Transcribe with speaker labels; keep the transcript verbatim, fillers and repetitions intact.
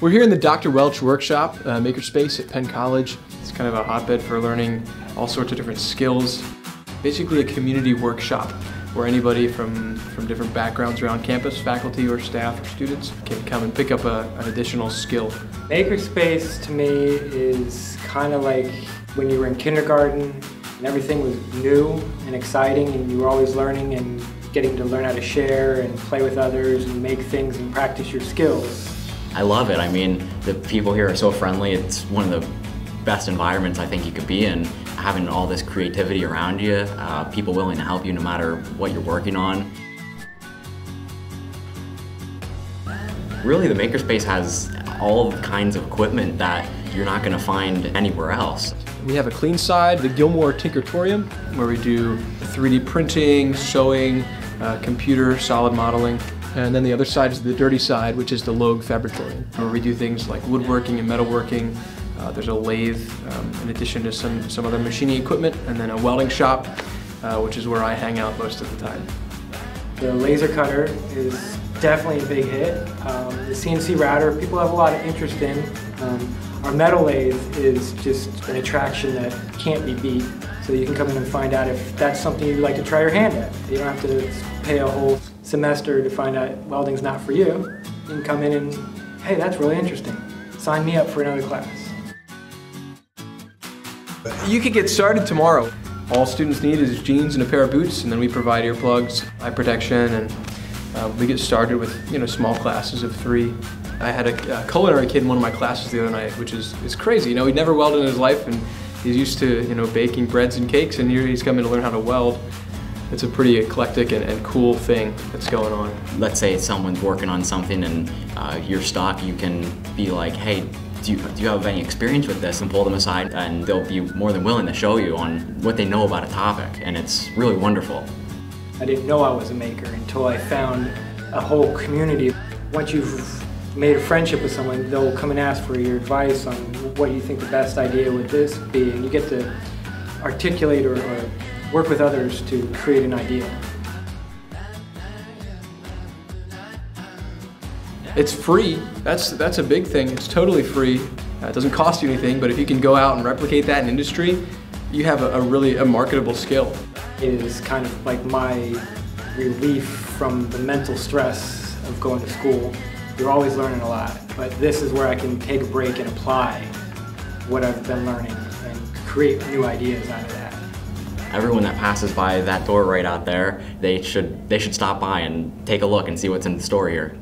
Speaker 1: We're here in the Doctor Welch workshop, uh, Makerspace at Penn College. It's kind of a hotbed for learning all sorts of different skills. Basically a community workshop where anybody from, from different backgrounds around campus, faculty or staff or students, can come and pick up a, an additional skill.
Speaker 2: Makerspace to me is kind of like when you were in kindergarten and everything was new and exciting and you were always learning and getting to learn how to share and play with others and make things and practice your skills.
Speaker 3: I love it. I mean, the people here are so friendly. It's one of the best environments I think you could be in. Having all this creativity around you, uh, people willing to help you no matter what you're working on. Really, the Makerspace has all kinds of equipment that you're not going to find anywhere else.
Speaker 1: We have a clean side, the Gilmore Tinkertorium, where we do three D printing, sewing, uh, computer, solid modeling. And then the other side is the dirty side, which is the Logue Fabritorium, where we do things like woodworking and metalworking. Uh, there's a lathe, um, in addition to some, some other machining equipment, and then a welding shop, uh, which is where I hang out most of the time.
Speaker 2: The laser cutter is definitely a big hit. Um, the C N C router, people have a lot of interest in. Um, our metal lathe is just an attraction that can't be beat. So you can come in and find out if that's something you'd like to try your hand at. You don't have to pay a whole semester to find out welding's not for you. You can come in and, hey, that's really interesting. Sign me up for another class.
Speaker 1: You could get started tomorrow. All students need is jeans and a pair of boots, and then we provide earplugs, eye protection, and uh, we get started with you know small classes of three. I had a, a culinary kid in one of my classes the other night, which is, is crazy. You know, he'd never welded in his life, and he's used to you know baking breads and cakes, and here he's coming to learn how to weld. It's a pretty eclectic and, and cool thing that's going on.
Speaker 3: Let's say someone's working on something and uh, you're stuck, you can be like, hey, do you, do you have any experience with this? And pull them aside and they'll be more than willing to show you on what they know about a topic, and it's really wonderful.
Speaker 2: I didn't know I was a maker until I found a whole community. Once you've made a friendship with someone, they'll come and ask for your advice on what you think the best idea would this be, and you get to articulate or, or work with others to create an idea.
Speaker 1: It's free. That's that's a big thing. It's totally free. Uh, it doesn't cost you anything, but if you can go out and replicate that in industry, you have a, a really a marketable skill.
Speaker 2: It is kind of like my relief from the mental stress of going to school. You're always learning a lot, but this is where I can take a break and apply what I've been learning and create new ideas out of that.
Speaker 3: Everyone that passes by that door right out there, they should they should stop by and take a look and see what's in the store here.